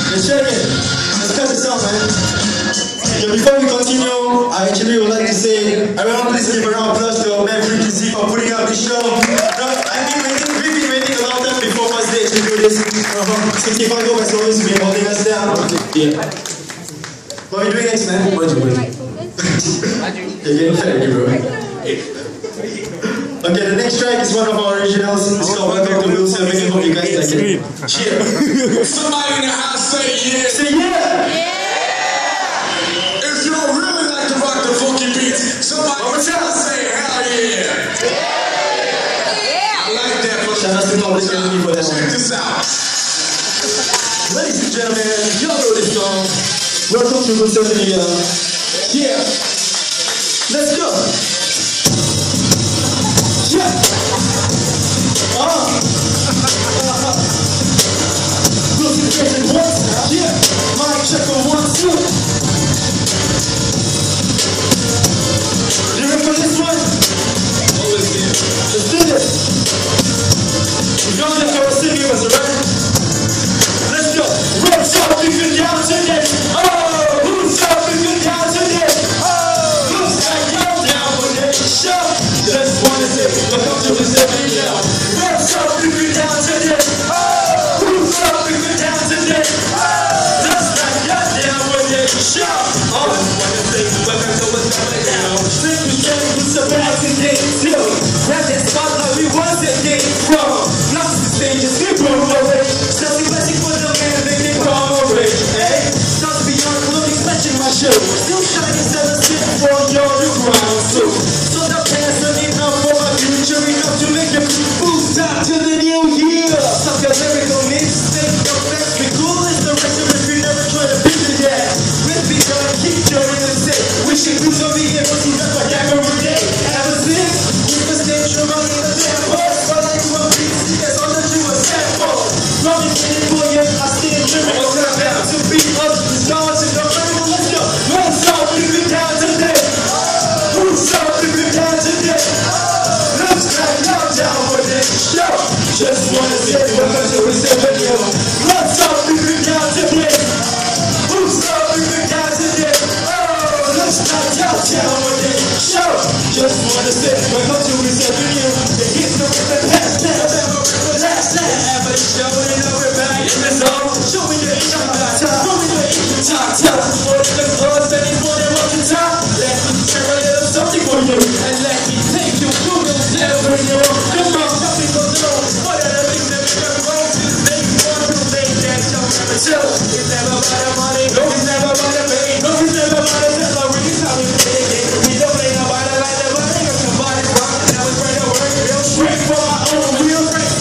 Let's check it. Let's cut this out, man. Yeah, before we continue, I actually would like to say, everyone please give a round of applause to our man Freaky Z for putting out this show. We've been waiting a long time before first day to do this. 65 Go has always been holding us down. Yeah. What are we doing next, man? You're getting fat already, bro. Okay, the next track is one of our originals. It's called Welcome to Wilson. I hope you guys like it. Cheers. Somebody in the house say yeah. Say yeah! If you don't really like to rock the funky beats, somebody in the house say hell yeah. I like that for Shout out to Public Enemy for that one. Check this out. Ladies and gentlemen, y'all know this song. Welcome to Wilson. Yeah. Let's go. Yeah. Wilson getting once. Yeah. Mic check on 1, 2. You ready for this one? Always here. Let's do this. Y'all just gotta sing with us, alright? Let's go. What's up if you're down today? Oh, who's up if you're down today? Oh, who's got y'all down with it? Show. Just wanna say, welcome to this video. What's up if you're down today? Oh, who's up if you're down today? Oh, just got y'all down with it. Show. Oh, just wanna say, welcome to this video. Think we can do some back in day too. Grab that spotlight, we wasn't getting wrong. Lost the stages, we broke away. Something blessing for the man, they can come away. Hey, stars beyond clothing, matching my shoe. Still shining, still sitting for your new ground too. So the past don't need enough for my future, enough to make you boost out to the new year. Stop your lyrical mistake, your best be cool is the rest of it, we never try to picture that. With me, gonna keep your innocent. Wishing you to be able to rap like every day. Ever since, we was nature running the damn horse. But I grew up easy, that's all that you was set for. Running in it for you, I stand tripping. I'm down to beat up the stars in the rainbow. Let's go. What's up if you're down today? Who's up if you're down today? Looks like you're down with it. Show. Just wanna say welcome to this video. What's up if you're down today? Who's up if you're down today? Looks like y'all down with it. Show. Just wanna say welcome to this video. The history of the past time. The last time ever showing up, we're back in the zone. Show me your top. Show me your top. For the club, spending more than what you top. Let me share a little something for you. And let me take you through the never know. Come on, something goes wrong. What are the things that make us wrong? Just make you want to make that show. Chill. It's never about the money. No, it's never about the pain. No, it's never about the salary. It's how we play the game. We don't play nobody like the money. If somebody rock, now it's ready to work. Real straight for my own real great.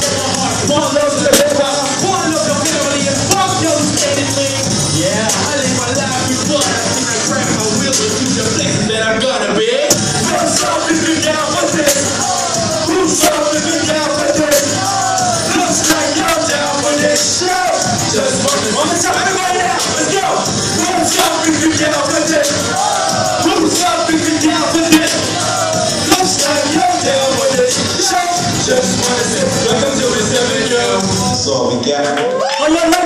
One love to hip hop. One love to family. And fuck your standing thing. Yeah, I live my life before I think I crack my wheels into the places that I'm gonna be. What's up if you're down with it? Who's up if you're down with it? Looks like you're down with it. Show. Just one more time, everybody now. Let's go. What's up if you're down with it? Who's up if you're down with it? Looks like you're down with it. Show. Just wanna say welcome to this video. That's all we got.